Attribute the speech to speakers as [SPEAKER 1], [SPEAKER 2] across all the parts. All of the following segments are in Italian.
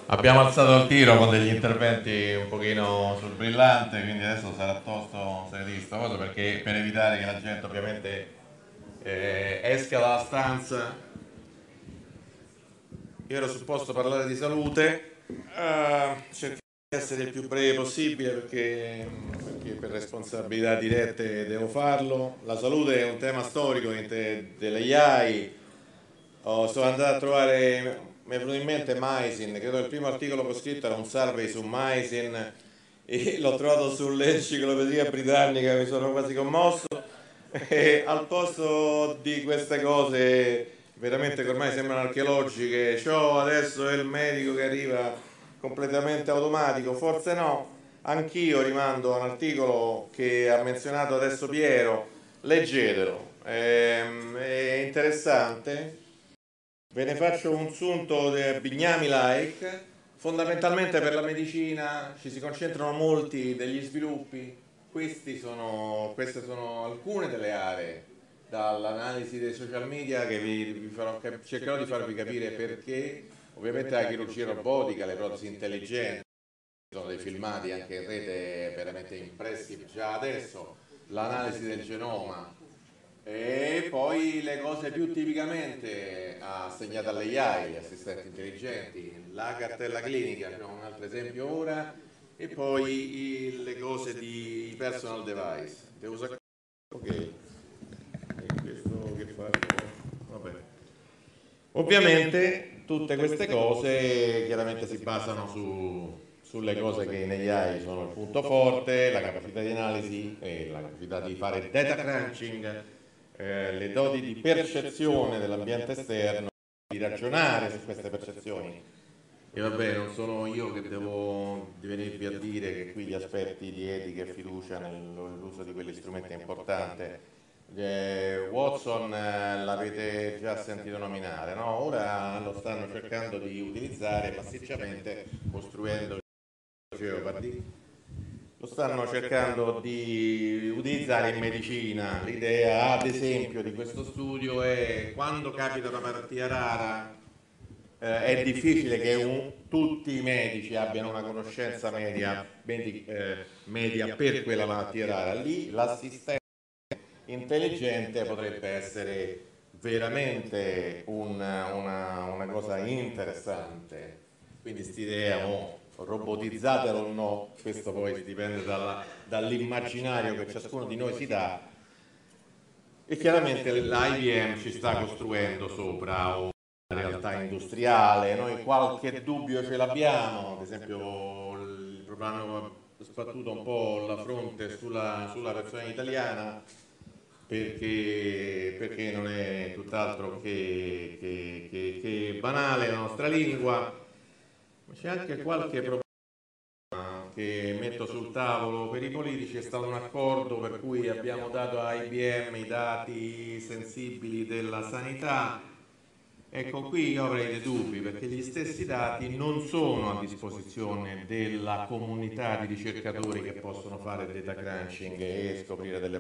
[SPEAKER 1] Abbiamo alzato il tiro con degli interventi un pochino sul brillante, quindi adesso sarà tosto sentire sta cosa perché per evitare che la gente ovviamente esca dalla stanza. Io ero supposto parlare di salute, cercherò di essere il più breve possibile perché per responsabilità dirette devo farlo. La salute è un tema storico delle AI. Sono andato a trovare, mi è venuto in mente Mysin, credo che il primo articolo che ho scritto era un survey su Mysin e l'ho trovato sull'enciclopedia britannica, mi sono quasi commosso e al posto di queste cose veramente che ormai sembrano archeologiche, c'ho adesso è il medico che arriva completamente automatico, forse no, anch'io rimando a un articolo che ha menzionato adesso Piero, leggetelo, è interessante. Ve ne faccio un sunto bignami like. Fondamentalmente per la medicina ci si concentrano molti degli sviluppi. Queste sono alcune delle aree, dall'analisi dei social media che cercherò di farvi capire perché. Ovviamente la chirurgia robotica, le protesi intelligenti, ci sono dei filmati anche in rete veramente impressi già adesso, l'analisi del genoma, e poi le cose più tipicamente assegnate alle AI, gli assistenti intelligenti, la cartella clinica, abbiamo un altro esempio ora, e poi le cose di personal device. Devo usare. Ok, e questo che fa? Vabbè. Ovviamente tutte queste cose chiaramente si basano sulle cose che negli AI sono il punto forte, la capacità di analisi, la capacità di fare data crunching, le doti di percezione dell'ambiente esterno, di ragionare su queste percezioni. E vabbè, non sono io che devo venirvi a dire che qui gli aspetti di etica e fiducia nell'uso di quegli strumenti è importante. Watson l'avete già sentito nominare, no? Ora lo stanno cercando di utilizzare massicciamente costruendo Jeopardy. Lo stanno cercando di utilizzare in medicina. L'idea, ad esempio, di questo studio è quando capita una malattia rara, è difficile che tutti i medici abbiano una conoscenza media per quella malattia rara. Lì l'assistente intelligente potrebbe essere veramente una cosa interessante. Quindi quest'idea, robotizzatelo o no, questo poi dipende dall'immaginario che ciascuno di noi si dà, e chiaramente l'IBM ci sta costruendo sopra una realtà industriale. Noi qualche dubbio ce l'abbiamo, ad esempio hanno sbattuto un po' la fronte sulla versione italiana perché non è tutt'altro che banale la nostra lingua, ma c'è anche qualche problema che metto sul tavolo per i politici. È stato un accordo per cui abbiamo dato a IBM i dati sensibili della sanità. Ecco, qui io avrei dei dubbi perché gli stessi dati non sono a disposizione della comunità di ricercatori che possono fare data crunching e scoprire delle.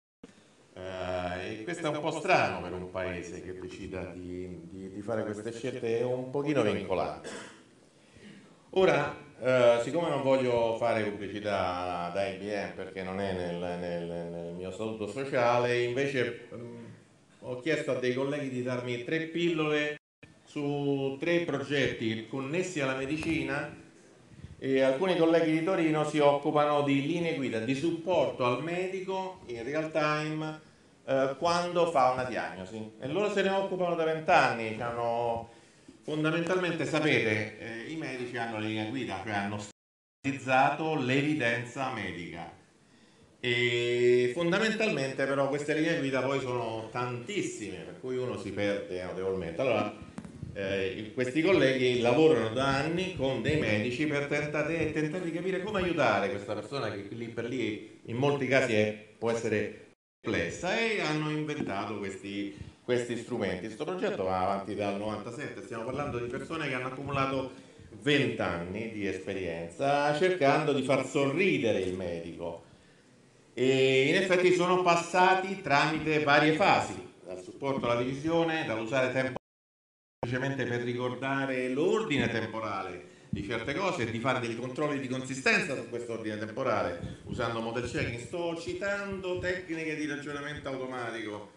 [SPEAKER 1] E questo è un po' strano per un paese che decida di fare queste scelte un pochino vincolanti. Ora, siccome non voglio fare pubblicità da IBM perché non è nel mio statuto sociale, invece ho chiesto a dei colleghi di darmi 3 pillole su 3 progetti connessi alla medicina, e alcuni colleghi di Torino si occupano di linee guida di supporto al medico in real time quando fa una diagnosi, e loro se ne occupano da 20 anni. Fondamentalmente, sapete, i medici hanno le linee guida, cioè hanno standardizzato l'evidenza medica, e fondamentalmente però queste linee guida poi sono tantissime, per cui uno si perde notevolmente. Allora, questi colleghi lavorano da anni con dei medici per tentare di capire come aiutare questa persona che lì per lì in molti casi può essere complessa, e hanno inventato questi strumenti. Questo progetto va avanti dal 97, stiamo parlando di persone che hanno accumulato 20 anni di esperienza cercando di far sorridere il medico, e in effetti sono passati tramite varie fasi, dal supporto alla decisione, dall'usare tempo semplicemente per ricordare l'ordine temporale di certe cose e di fare dei controlli di consistenza su questo ordine temporale usando model checking. Sto citando tecniche di ragionamento automatico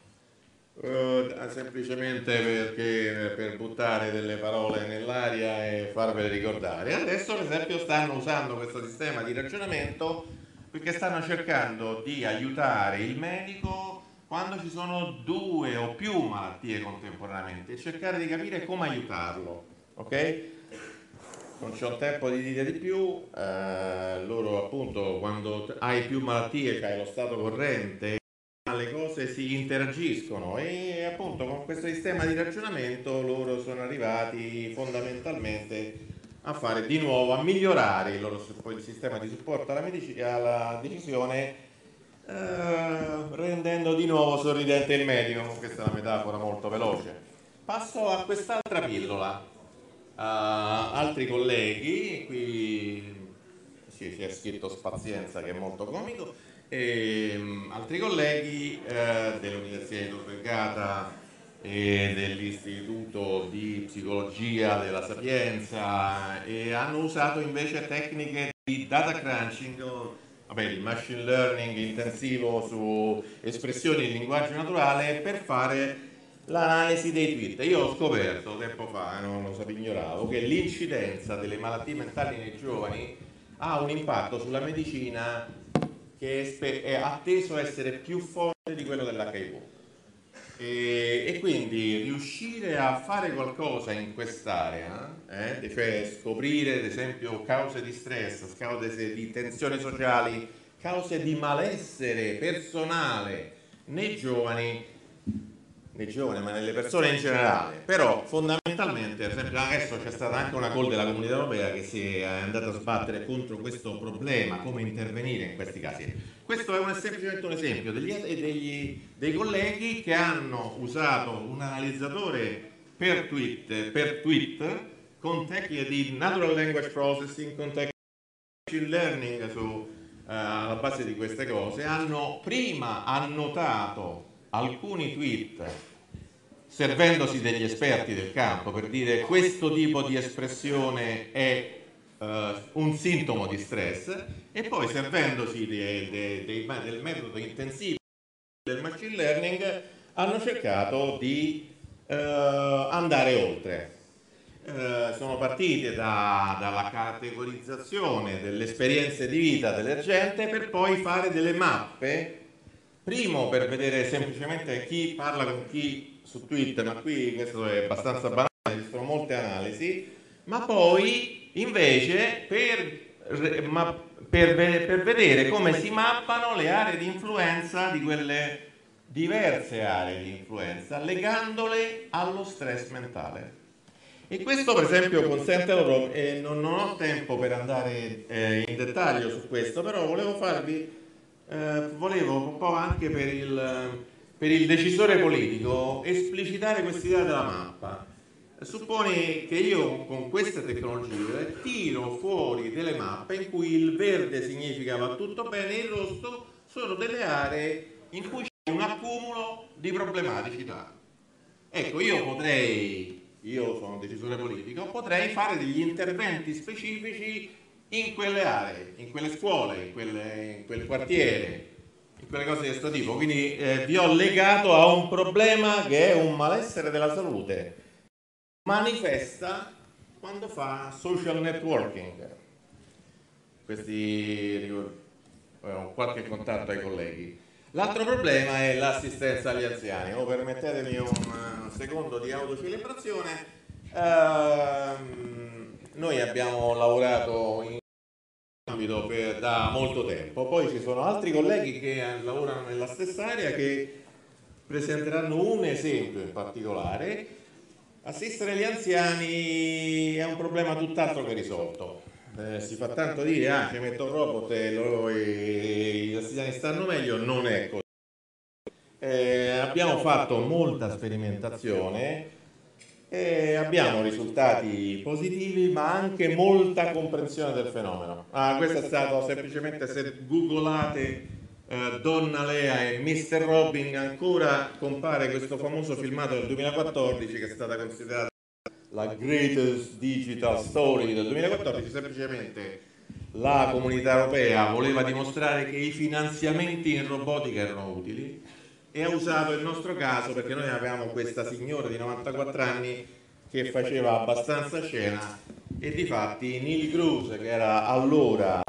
[SPEAKER 1] semplicemente perché per buttare delle parole nell'aria e farvele ricordare. Adesso per esempio stanno usando questo sistema di ragionamento perché stanno cercando di aiutare il medico quando ci sono 2 o più malattie contemporaneamente e cercare di capire come aiutarlo, ok? Non c'ho tempo di dire di più, loro appunto quando hai più malattie, c'hai lo stato corrente, le cose si interagiscono e appunto con questo sistema di ragionamento loro sono arrivati fondamentalmente a fare di nuovo, a migliorare il sistema di supporto alla decisione, rendendo di nuovo sorridente il medico. Questa è una metafora molto veloce. Passo a quest'altra pillola. Altri colleghi, qui si è scritto Spazienza che è molto comico, altri colleghi dell'Università di Tor Vergata e dell'Istituto di Psicologia della Sapienza e hanno usato invece tecniche di data crunching, vabbè, il machine learning intensivo su espressioni di linguaggio naturale per fare l'analisi dei tweet. Io ho scoperto tempo fa, non lo sapevo, ignoravo, che l'incidenza delle malattie mentali nei giovani ha un impatto sulla medicina che è atteso a essere più forte di quello dell'HIV. E quindi riuscire a fare qualcosa in quest'area, cioè scoprire ad esempio cause di stress, cause di tensioni sociali, cause di malessere personale nei giovani, ma nelle persone in generale. Però fondamentalmente, per esempio, adesso c'è stata anche una call della Comunità Europea che si è andata a sbattere contro questo problema, come intervenire in questi casi. Questo è semplicemente un esempio dei colleghi che hanno usato un analizzatore per tweet con tecniche di natural language processing, con tecniche di machine learning alla base di queste cose. Hanno prima annotato alcuni tweet servendosi degli esperti del campo per dire questo tipo di espressione è un sintomo di stress, e poi servendosi del metodo intensivo del machine learning hanno cercato di andare oltre. Sono partite dalla categorizzazione delle esperienze di vita della gente per poi fare delle mappe, primo per vedere semplicemente chi parla con chi su Twitter, ma qui questo è abbastanza banale, ci sono molte analisi, ma poi invece per vedere come si mappano le aree di influenza di quelle diverse aree di influenza, legandole allo stress mentale. E questo per esempio consente loro, non ho tempo per andare in dettaglio su questo, però volevo un po' anche per il decisore politico esplicitare quest'idea della mappa. Supponi che io con queste tecnologie tiro fuori delle mappe in cui il verde significa va tutto bene, il rosso sono delle aree in cui c'è un accumulo di problematicità. Ecco, io sono un decisore politico, potrei fare degli interventi specifici in quelle aree, in quelle scuole, in quel quartiere, in quelle cose di questo tipo. Quindi vi ho legato a un problema che è un malessere della salute. Manifesta quando fa social networking. Ho qualche contatto ai colleghi. L'altro problema è l'assistenza agli anziani. Permettetemi un secondo di autocelebrazione. Noi abbiamo lavorato in ambito da molto tempo, poi ci sono altri colleghi che lavorano nella stessa area che presenteranno un esempio in particolare. Assistere gli anziani è un problema tutt'altro che risolto. Si fa tanto dire, ci metto un robot e gli anziani stanno meglio, non è così. Abbiamo fatto molta sperimentazione e abbiamo risultati positivi, ma anche molta comprensione del fenomeno. Questo è stato semplicemente, se googolate Donna Lea e Mr. Robin, ancora compare questo famoso filmato del 2014 che è stata considerata la greatest digital story del 2014, semplicemente la comunità europea voleva dimostrare che i finanziamenti in robotica erano utili e ha usato il nostro caso perché noi avevamo questa signora di 94 anni che faceva abbastanza scena e difatti Neil Cruz, che era allora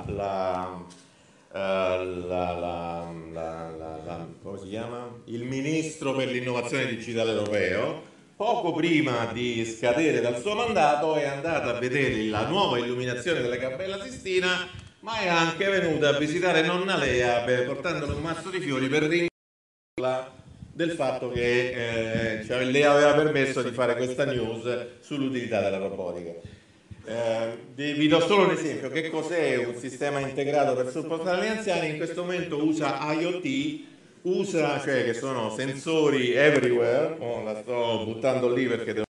[SPEAKER 1] come si chiama? Il ministro per l'innovazione digitale europeo, poco prima di scadere dal suo mandato è andata a vedere la nuova illuminazione della Cappella Sistina, ma è anche venuta a visitare nonna Lea portandole un mazzo di fiori per ringraziarla del fatto che le aveva permesso di fare questa news sull'utilità della robotica. Vi do solo un esempio: che cos'è un sistema integrato per supportare gli anziani? In questo momento usa IoT, cioè che sono sensori everywhere, la sto buttando lì perché devo...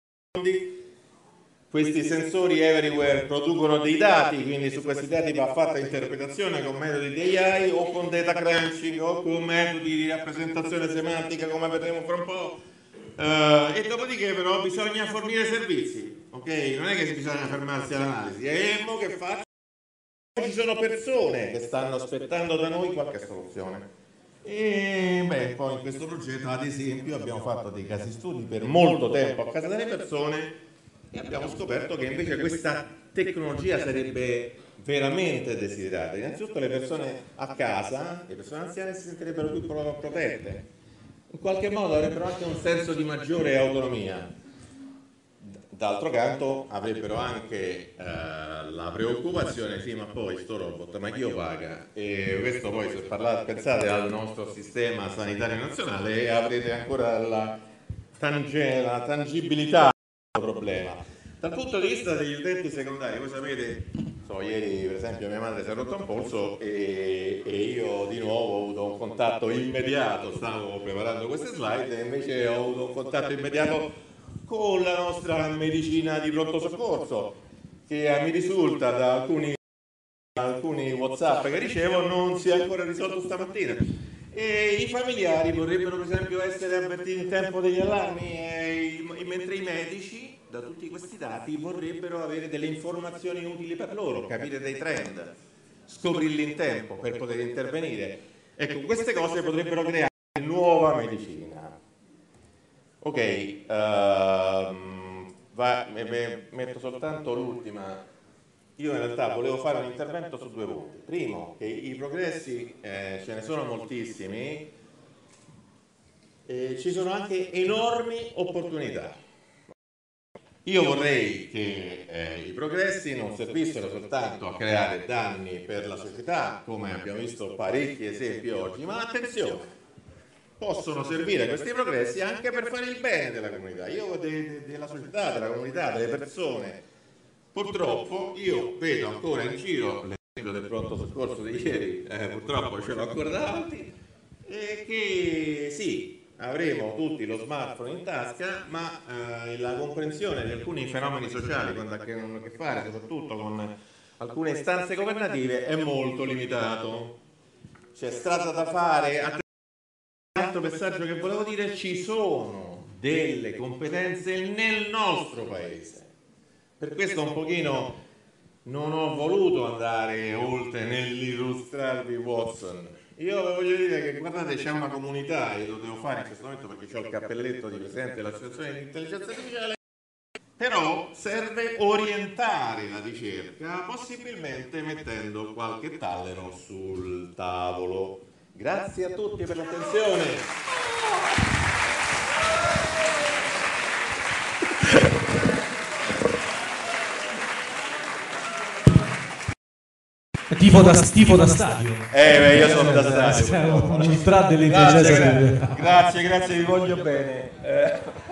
[SPEAKER 1] Questi sensori everywhere producono dei dati, quindi su questi dati va fatta interpretazione con metodi di AI o con data crunching o con metodi di rappresentazione semantica, come vedremo fra un po'. E dopodiché però bisogna fornire servizi, ok? Non è che bisogna fermarsi all'analisi, e mo che faccio? Ci sono persone che stanno aspettando da noi qualche soluzione. E beh, poi in questo progetto ad esempio abbiamo fatto dei casi studi per molto tempo a casa delle persone e abbiamo scoperto che invece questa tecnologia sarebbe veramente desiderata. Innanzitutto le persone a casa, le persone anziane, si sentirebbero più protette, in qualche modo avrebbero anche un senso di maggiore autonomia. D'altro canto avrebbero anche la preoccupazione, sì, ma poi sto robot, ma chi lo paga? E questo poi, se pensate al nostro sistema sanitario nazionale, avrete ancora la tangibilità del problema. Dal punto di vista degli utenti secondari, voi sapete, ieri per esempio mia madre si è rotto un polso e io di nuovo ho avuto un contatto immediato, stavo preparando queste slide e invece ho avuto un contatto immediato con la nostra medicina di pronto soccorso, che mi risulta da alcuni WhatsApp che ricevo non si è ancora risolto stamattina. E i familiari vorrebbero per esempio essere avvertiti in tempo degli allarmi, mentre i medici, da tutti questi dati, vorrebbero avere delle informazioni utili per loro, capire dei trend, scoprirli in tempo per poter intervenire. Ecco, queste cose potrebbero creare nuova medicina. Ok, metto soltanto l'ultima. Io in realtà volevo fare un intervento su due punti. Primo, che i progressi ce ne sono moltissimi, ci sono anche enormi opportunità. Io vorrei che i progressi non servissero soltanto a creare danni per la società, come abbiamo visto parecchi esempi oggi, ma attenzione, possono servire questi progressi anche per fare il bene della comunità, della società, della comunità, delle persone. Purtroppo io vedo ancora in giro l'esempio del pronto soccorso di ieri, purtroppo ce l'ho ancora davanti, che sì, avremo tutti lo smartphone in tasca, ma la comprensione di alcuni fenomeni sociali quando hanno a che fare soprattutto con alcune istanze governative è molto limitato. C'è strada da fare. L'altro messaggio che volevo dire: ci sono delle competenze nel nostro paese. Per questo un pochino non ho voluto andare oltre nell'illustrarvi Watson. Io voglio dire che guardate, c'è una comunità, e lo devo fare in questo momento perché ho il cappelletto di presidente dell'associazione di intelligenza artificiale, però serve orientare la ricerca, possibilmente mettendo qualche tallero sul tavolo. Grazie a tutti per l'attenzione.
[SPEAKER 2] Tifo da stadio.
[SPEAKER 1] Io sono da stadio.
[SPEAKER 2] Un ultra dell'intelligenza.
[SPEAKER 1] Grazie, vi voglio bene.